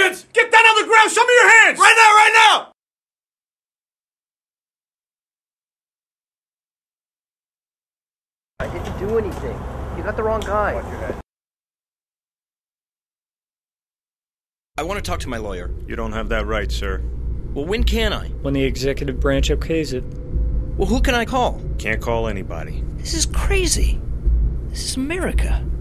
hands! Get down on the ground! Show me your hands! Right now, right now! I didn't do anything. You got the wrong guy. Watch your head. I want to talk to my lawyer. You don't have that right, sir. Well, when can I? When the executive branch okays it. Well, who can I call? Can't call anybody. This is crazy. This is America.